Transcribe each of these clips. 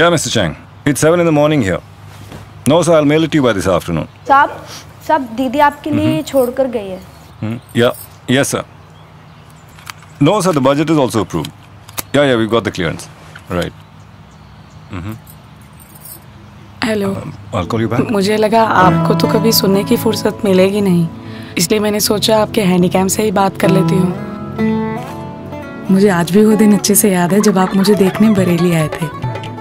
Yeah, Mr. Chang. It's 7 in the morning here. No, sir. I'll mail it to you by this afternoon. साहब दीदी आपके लिए छोड़कर गई है. Yeah. Yes, sir. No, sir. The budget is also approved. Yeah. We've got the clearance. Right. Hello. I'll call you back. मुझे लगा आपको तो कभी सुनने की फुर्सत मिलेगी नहीं, इसलिए मैंने सोचा आपके हैंडीकैम से ही बात कर लेती हूँ. मुझे आज भी वो दिन अच्छे से याद है जब आप मुझे देखने बरेली आए थे.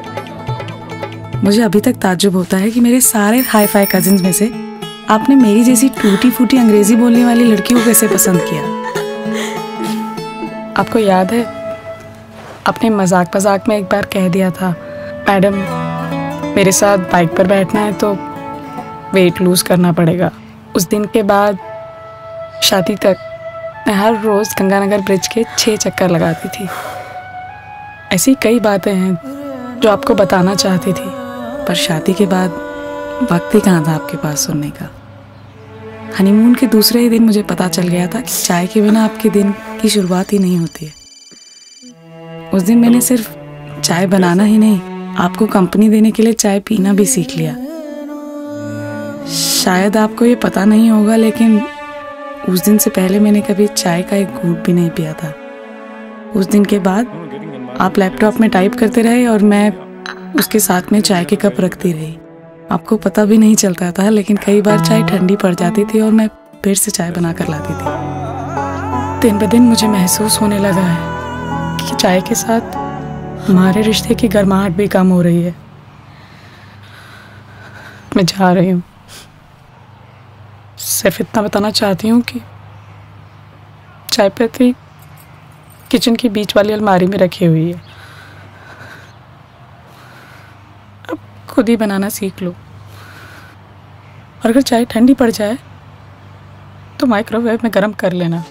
मुझे अभी तक ताज्जुब होता है कि मेरे सारे हाई फाई कजिन्स में से आपने मेरी जैसी टूटी फूटी अंग्रेजी बोलने वाली लड़की को कैसे पसंद किया. आपको याद है आपने मजाक मजाक में एक बार कह दिया था, मैडम मेरे साथ बाइक पर बैठना है तो वेट लूज करना पड़ेगा. उस दिन के बाद शादी तक मैं हर रोज़ गंगानगर ब्रिज के 6 चक्कर लगाती थी. ऐसी कई बातें हैं जो आपको बताना चाहती थी, पर शादी के बाद वक्त ही कहाँ था आपके पास सुनने का. हनीमून के दूसरे ही दिन मुझे पता चल गया था कि चाय के बिना आपके दिन की शुरुआत ही नहीं होती है. उस दिन मैंने सिर्फ चाय बनाना ही नहीं, आपको कंपनी देने के लिए चाय पीना भी सीख लिया. शायद आपको ये पता नहीं होगा, लेकिन उस दिन से पहले मैंने कभी चाय का एक घूंट भी नहीं पिया था. उस दिन के बाद आप लैपटॉप में टाइप करते रहे और मैं उसके साथ में चाय के कप रखती रही. आपको पता भी नहीं चलता था, लेकिन कई बार चाय ठंडी पड़ जाती थी और मैं फिर से चाय बना कर लाती थी. दिन ब दिन मुझे महसूस होने लगा है कि चाय के साथ हमारे रिश्ते की गर्माहट भी कम हो रही है. मैं जा रही हूँ. सिर्फ इतना बताना चाहती हूँ कि चाय पत्ती किचन की बीच वाली अलमारी में रखी हुई है. अब खुद ही बनाना सीख लो, और अगर चाय ठंडी पड़ जाए तो माइक्रोवेव में गर्म कर लेना.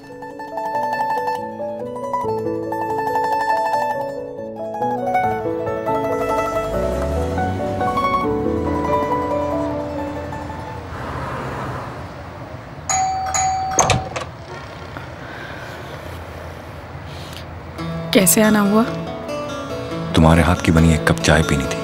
कैसे आना हुआ? तुम्हारे हाथ की बनी एक कप चाय पीनी थी.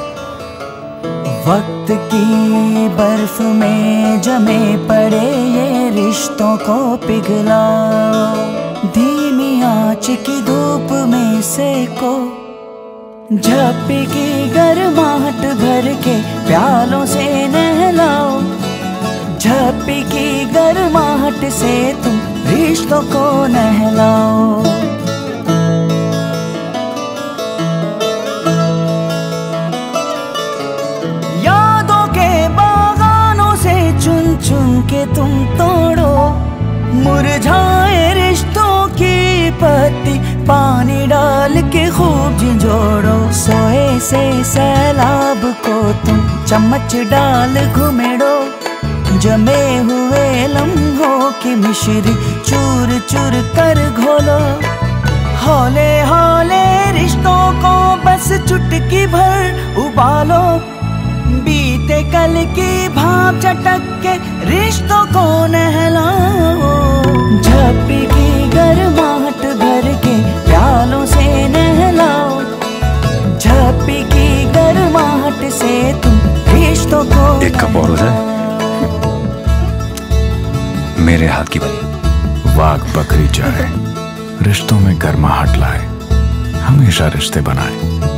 वक्त की बर्फ में जमे पड़े ये रिश्तों को पिघला, धीमी आंच की धूप में सेको, झप्पी की गर्माहट भर के प्यालों से नहलाओ. झप्पी की गर्माहट से तुम रिश्तों को नहलाओ. चुन के तुम तोड़ो मुरझाए रिश्तों की पत्ती, पानी डाल के खूब झिंझोड़ो. सोए से सैलाब को तुम चम्मच डाल घुमेड़ो. जमे हुए लम्हों की मिश्री चूर चूर कर घोलो. हौले हौले रिश्तों को बस चुटकी भर उबालो. बीते कल की भाप चटक के रिश्तों को नहलाओ. झप्पी की गर्माहट भर के प्यालों से नहलाओ. झप्पी की गर्माहट से तुम रिश्तों को एक कप और हो जाए. मेरे हाथ की बनी वाघ बकरी चाय रिश्तों में गर्माहट लाए, हमेशा रिश्ते बनाए.